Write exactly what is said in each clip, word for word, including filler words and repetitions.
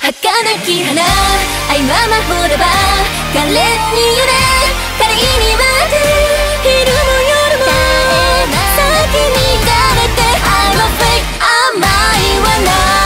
き花、愛はまほろば、可憐に揺れ、華麗に舞って、昼も夜も咲き乱れて、I'm a fake 甘いわな。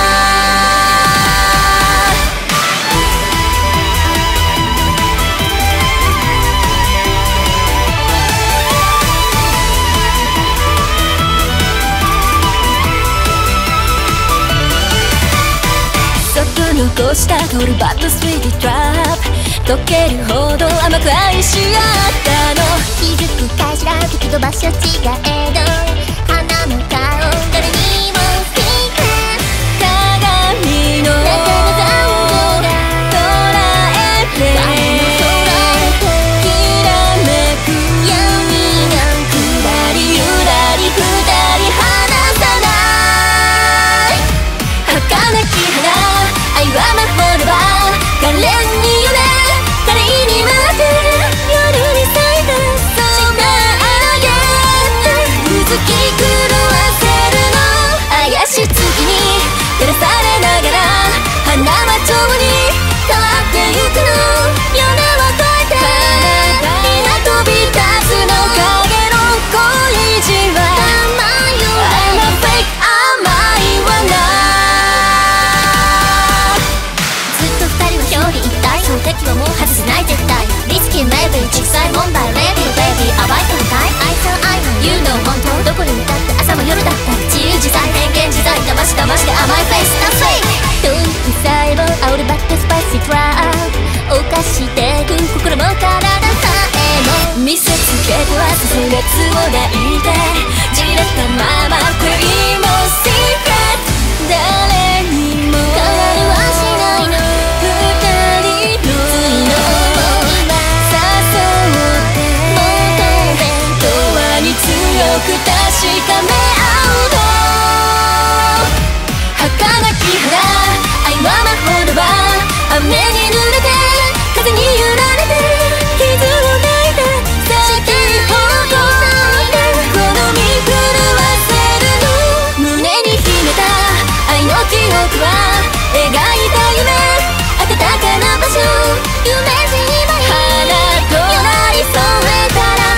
そっと残した香るBad Sweety Trap、溶けるほど甘く愛し合ったの。 気づくかしら、時と場所違えど、花の顔誰にもSecret、 鏡の中の残像が捉えて、きらめく闇がくらりゆらり二人離さない。儚き花、愛はまほろば、可憐に揺れ、華麗に舞って、夜に咲いて、染め上げて、続き狂わせるの。怪し月に照らされながら、花は蝶に変わってゆくの。夜を越えて、今飛び立つの。かげろう恋路は、I'm a fake 甘いわな。敵はもう外せない絶対。リスキーメイビー、実際問題レディーベイビー、暴いてみたい。愛さん愛の You know 本当どこに向かって朝も夜だったり、自由自在変幻自在、騙し騙して甘いフェイスなフェイク。 遠く細胞煽るバックスパイシートラップ、犯してく心も体さえも見せつけてはさす熱を抱いて、じれったまま悔いも Secret、 誰にも変わりはしないの。 強く確かめ合うの。儚き花、愛はまほろば、雨に濡れて、風に揺られて、傷を抱いて、咲き誇ってこの身震わせるの。胸に秘めた愛の記憶は、描いた夢、温かな場所、夢じまり、花となり添えたら、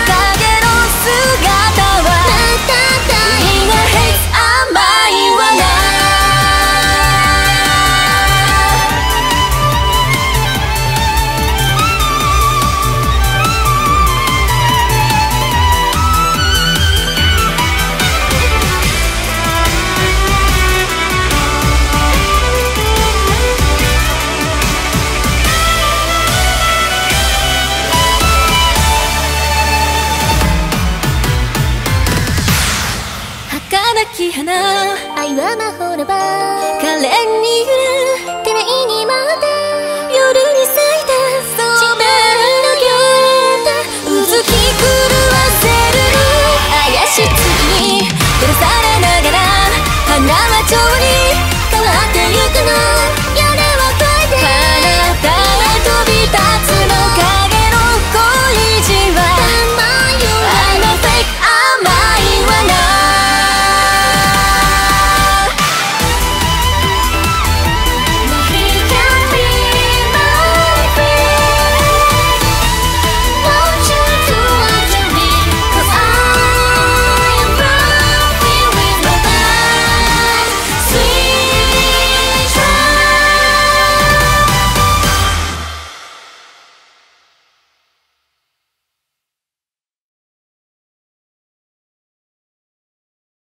儚き花、 愛はまほろば、 可憐